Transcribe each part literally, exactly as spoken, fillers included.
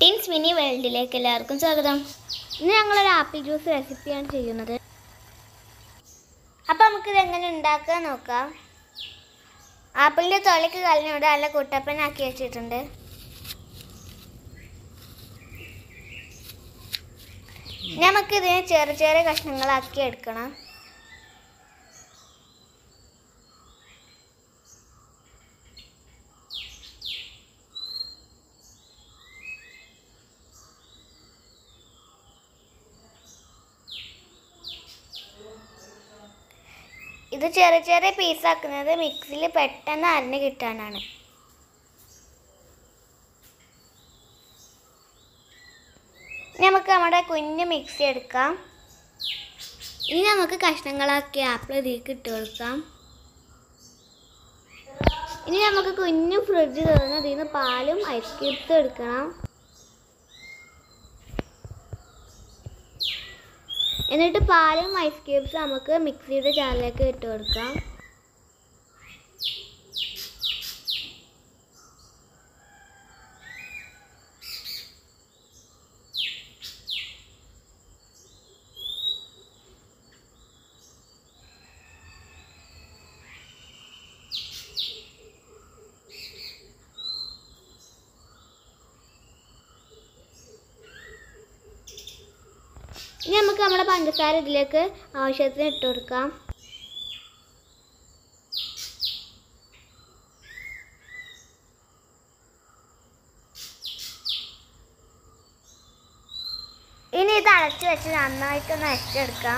Teens mini വേൾഡിലേക്ക് എല്ലാവർക്കും സ്വാഗതം. ഇന്ന് ഞങ്ങളൊരു ആപ്പിൾ ജ്യൂസ് റെസിപ്പിയാണ് ചെയ്യുന്നത്. അപ്പോൾ നമുക്കിത് എങ്ങനെ ഉണ്ടാക്കാൻ നോക്കാം. ആപ്പിളിൻ്റെ തൊലിക്ക് കളഞ്ഞിവിടെ നല്ല കുട്ടപ്പനാക്കി വെച്ചിട്ടുണ്ട്. നമുക്കിതിനെ ചെറിയ ചെറിയ കഷ്ണങ്ങളാക്കി എടുക്കണം. ഇത് ചെറിയ ചെറിയ പീസാക്കുന്നത് മിക്സിയിൽ പെട്ടെന്ന് അരിഞ്ഞ് കിട്ടാനാണ്. നമുക്ക് നമ്മുടെ കുഞ്ഞ് മിക്സി എടുക്കാം. ഇനി നമുക്ക് കഷ്ണങ്ങളാക്കി ആപ്പിൾ ഇതിലേക്ക് ഇട്ട് കൊടുക്കാം. ഇനി നമുക്ക് കുഞ്ഞു ഫ്രിഡ്ജ് തുറന്ന് അതിൽ നിന്ന് പാലും ഐസ് ക്യൂബ്സും എടുക്കണം. എന്നിട്ട് പാലും ഐസ് ക്യൂബ്സും നമുക്ക് മിക്സിയുടെ ജാറിലേക്ക് ഇട്ട് കൊടുക്കാം. ഇനി നമുക്ക് നമ്മുടെ പഞ്ചസാര ഇതിലേക്ക് ആവശ്യത്തിന് ഇട്ട് കൊടുക്കാം. ഇനി ഇത് അടച്ച് വെച്ച് നന്നായിട്ടൊന്ന് അരച്ചെടുക്കാം.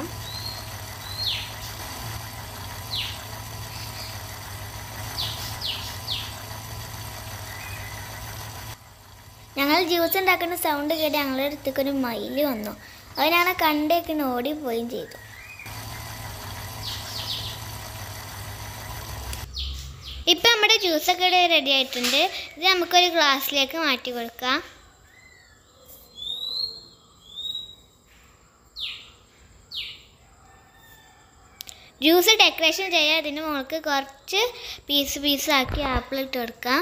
ഞങ്ങൾ ജ്യൂസ് ഉണ്ടാക്കുന്ന സൗണ്ട് കേട്ട് ഞങ്ങളുടെ അടുത്തേക്കൊരു മയിൽ വന്നു. അത് ഞങ്ങളെ കണ്ടേക്ക് ഓടിപ്പോവുകയും ചെയ്തു. ഇപ്പം നമ്മുടെ ജ്യൂസൊക്കെ റെഡി ആയിട്ടുണ്ട്. ഇത് നമുക്കൊരു ഗ്ലാസ്സിലേക്ക് മാറ്റി കൊടുക്കാം. ജ്യൂസ് ഡെക്കറേഷൻ ചെയ്യാൻ ഇതിന് മുകൾക്ക് കുറച്ച് പീസ് പീസാക്കി ആപ്പിൾ ഇട്ട് കൊടുക്കാം.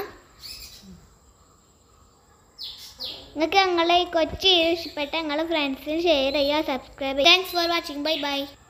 നിങ്ങൾക്ക് ഞങ്ങളെ ഈ കൊച്ചു ഇഷ്ടപ്പെട്ട ഞങ്ങളുടെ ഫ്രണ്ട്സിന് ഷെയർ ചെയ്യുക, സബ്സ്ക്രൈബ് ചെയ്യുക. Thanks for watching. Bye by.